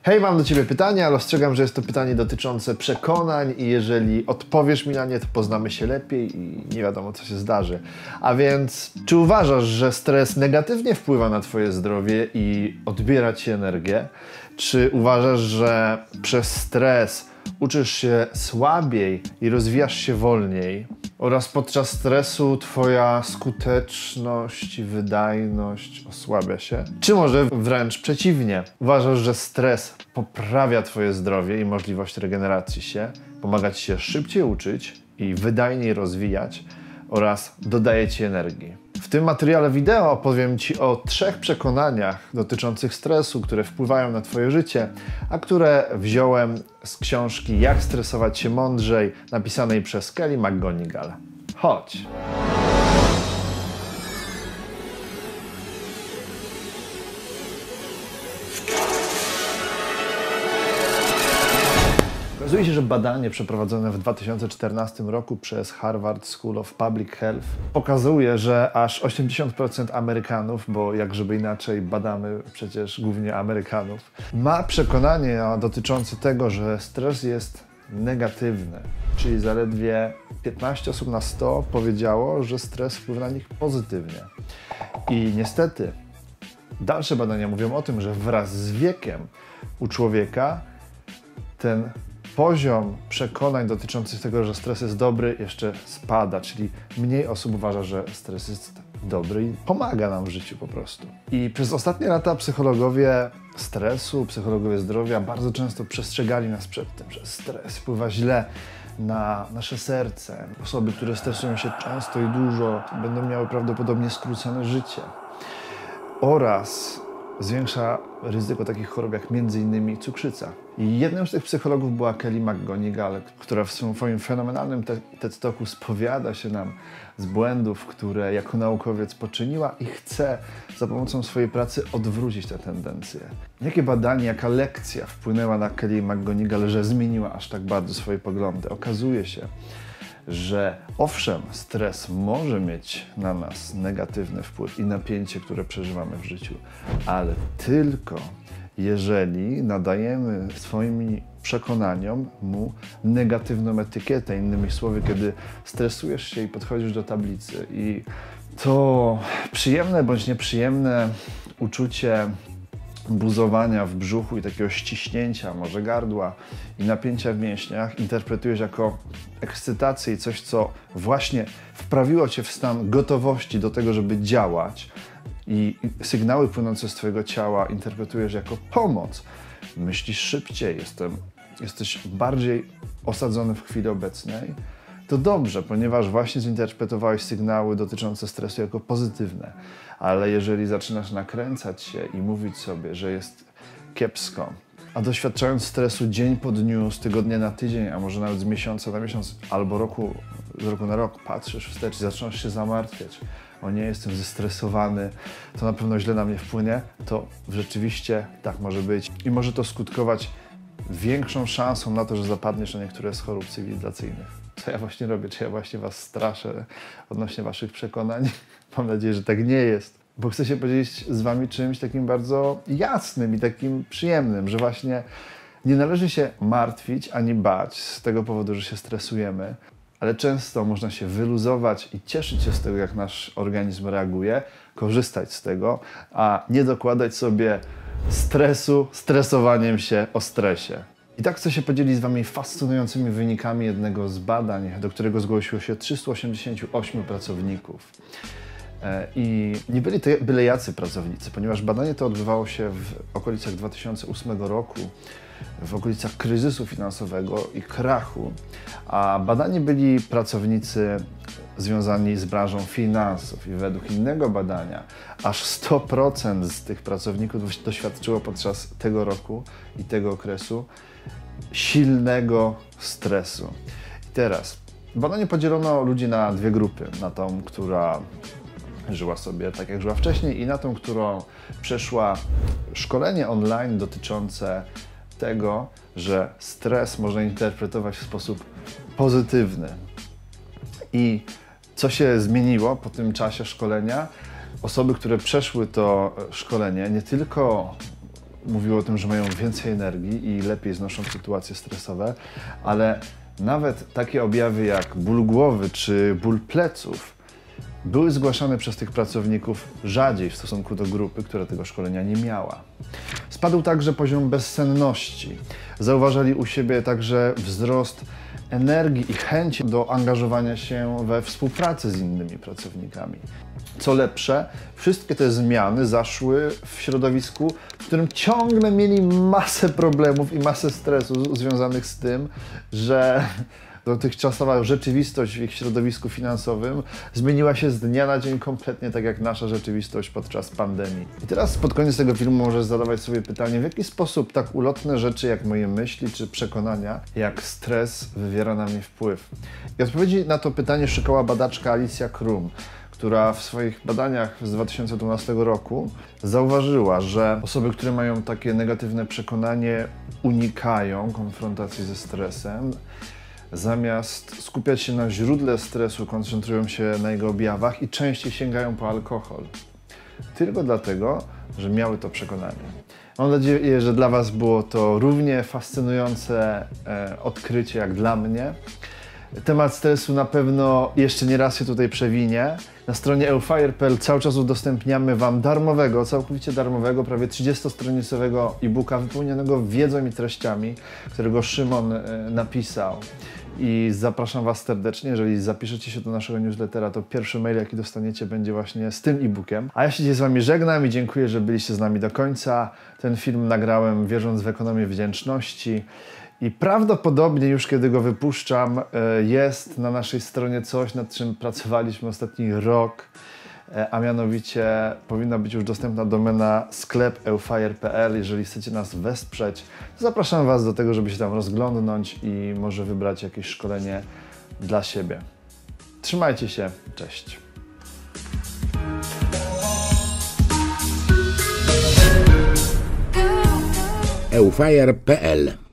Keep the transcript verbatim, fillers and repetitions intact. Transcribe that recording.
Hej, mam do Ciebie pytanie, ale ostrzegam, że jest to pytanie dotyczące przekonań i jeżeli odpowiesz mi na nie, to poznamy się lepiej i nie wiadomo, co się zdarzy. A więc, czy uważasz, że stres negatywnie wpływa na Twoje zdrowie i odbiera Ci energię? Czy uważasz, że przez stres uczysz się słabiej i rozwijasz się wolniej? Oraz podczas stresu Twoja skuteczność i wydajność osłabia się? Czy może wręcz przeciwnie? Uważasz, że stres poprawia Twoje zdrowie i możliwość regeneracji się, pomaga Ci się szybciej uczyć i wydajniej rozwijać oraz dodaje Ci energii? W tym materiale wideo opowiem Ci o trzech przekonaniach dotyczących stresu, które wpływają na Twoje życie, a które wziąłem z książki Jak stresować się mądrzej, napisanej przez Kelly McGonigal. Chodź! Okazuje się, że badanie przeprowadzone w dwa tysiące czternastym roku przez Harvard School of Public Health pokazuje, że aż osiemdziesiąt procent Amerykanów, bo jak żeby inaczej badamy przecież głównie Amerykanów, ma przekonanie dotyczące tego, że stres jest negatywny. Czyli zaledwie piętnaście osób na sto powiedziało, że stres wpływa na nich pozytywnie. I niestety dalsze badania mówią o tym, że wraz z wiekiem u człowieka ten poziom przekonań dotyczących tego, że stres jest dobry, jeszcze spada, czyli mniej osób uważa, że stres jest dobry i pomaga nam w życiu po prostu. I przez ostatnie lata psychologowie stresu, psychologowie zdrowia bardzo często przestrzegali nas przed tym, że stres wpływa źle na nasze serce. Osoby, które stresują się często i dużo, będą miały prawdopodobnie skrócone życie. Oraz zwiększa ryzyko takich chorób jak między innymi cukrzyca. I jednym z tych psychologów była Kelly McGonigal, która w swoim fenomenalnym TED Talku spowiada się nam z błędów, które jako naukowiec poczyniła i chce za pomocą swojej pracy odwrócić te tendencje. Jakie badanie, jaka lekcja wpłynęła na Kelly McGonigal, że zmieniła aż tak bardzo swoje poglądy? Okazuje się, że owszem, stres może mieć na nas negatywny wpływ i napięcie, które przeżywamy w życiu, ale tylko jeżeli nadajemy swoimi przekonaniom mu negatywną etykietę. Innymi słowy, kiedy stresujesz się i podchodzisz do tablicy i to przyjemne bądź nieprzyjemne uczucie buzowania w brzuchu i takiego ściśnięcia, może gardła i napięcia w mięśniach interpretujesz jako ekscytację i coś, co właśnie wprawiło Cię w stan gotowości do tego, żeby działać i sygnały płynące z Twojego ciała interpretujesz jako pomoc. Myślisz szybciej, jestem, jesteś bardziej osadzony w chwili obecnej. To dobrze, ponieważ właśnie zinterpretowałeś sygnały dotyczące stresu jako pozytywne. Ale jeżeli zaczynasz nakręcać się i mówić sobie, że jest kiepsko, a doświadczając stresu dzień po dniu, z tygodnia na tydzień, a może nawet z miesiąca na miesiąc, albo roku, z roku na rok, patrzysz wstecz i zaczynasz się zamartwiać. O nie, jestem zestresowany, to na pewno źle na mnie wpłynie, to rzeczywiście tak może być. I może to skutkować większą szansą na to, że zapadniesz na niektóre z chorób cywilizacyjnych. Co ja właśnie robię? Czy ja właśnie was straszę odnośnie waszych przekonań? Mam nadzieję, że tak nie jest. Bo chcę się podzielić z wami czymś takim bardzo jasnym i takim przyjemnym, że właśnie nie należy się martwić ani bać z tego powodu, że się stresujemy, ale często można się wyluzować i cieszyć się z tego, jak nasz organizm reaguje, korzystać z tego, a nie dokładać sobie stresu stresowaniem się o stresie. I tak chcę się podzielić z wami fascynującymi wynikami jednego z badań, do którego zgłosiło się trzystu osiemdziesięciu ośmiu pracowników. I nie byli to byle jacy pracownicy, ponieważ badanie to odbywało się w okolicach dwa tysiące ósmego roku, w okolicach kryzysu finansowego i krachu, a badani byli pracownicy związani z branżą finansów i według innego badania aż sto procent z tych pracowników doświadczyło podczas tego roku i tego okresu silnego stresu. I teraz badanie podzielono ludzi na dwie grupy, na tą, która żyła sobie tak, jak żyła wcześniej i na tą, która przeszła szkolenie online dotyczące tego, że stres można interpretować w sposób pozytywny. I co się zmieniło po tym czasie szkolenia? Osoby, które przeszły to szkolenie, nie tylko mówiły o tym, że mają więcej energii i lepiej znoszą sytuacje stresowe, ale nawet takie objawy jak ból głowy czy ból pleców były zgłaszane przez tych pracowników rzadziej w stosunku do grupy, która tego szkolenia nie miała. Spadł także poziom bezsenności. Zauważali u siebie także wzrost energii i chęci do angażowania się we współpracę z innymi pracownikami. Co lepsze, wszystkie te zmiany zaszły w środowisku, w którym ciągle mieli masę problemów i masę stresu związanych z tym, że dotychczasowa rzeczywistość w ich środowisku finansowym zmieniła się z dnia na dzień kompletnie tak jak nasza rzeczywistość podczas pandemii. I teraz pod koniec tego filmu możesz zadawać sobie pytanie, w jaki sposób tak ulotne rzeczy jak moje myśli czy przekonania, jak stres wywiera na mnie wpływ. I odpowiedzi na to pytanie szukała badaczka Alicja Krum, która w swoich badaniach z dwa tysiące dwunastego roku zauważyła, że osoby, które mają takie negatywne przekonanie, unikają konfrontacji ze stresem. Zamiast skupiać się na źródle stresu, koncentrują się na jego objawach i częściej sięgają po alkohol. Tylko dlatego, że miały to przekonanie. Mam nadzieję, że dla Was było to równie fascynujące e, odkrycie jak dla mnie. Temat stresu na pewno jeszcze nie raz się tutaj przewinie. Na stronie eufire kropka p l cały czas udostępniamy Wam darmowego, całkowicie darmowego, prawie trzydziestostronicowego e-booka wypełnionego wiedzą i treściami, którego Szymon e, napisał. I zapraszam Was serdecznie, jeżeli zapiszecie się do naszego newslettera, to pierwszy mail, jaki dostaniecie, będzie właśnie z tym e-bookiem. A ja się dzisiaj z Wami żegnam i dziękuję, że byliście z nami do końca. Ten film nagrałem wierząc w ekonomię wdzięczności. I prawdopodobnie już kiedy go wypuszczam, jest na naszej stronie coś, nad czym pracowaliśmy ostatni rok, a mianowicie powinna być już dostępna domena sklep eufire kropka p l. Jeżeli chcecie nas wesprzeć, to zapraszam Was do tego, żeby się tam rozglądnąć i może wybrać jakieś szkolenie dla siebie. Trzymajcie się, cześć! eufire kropka p l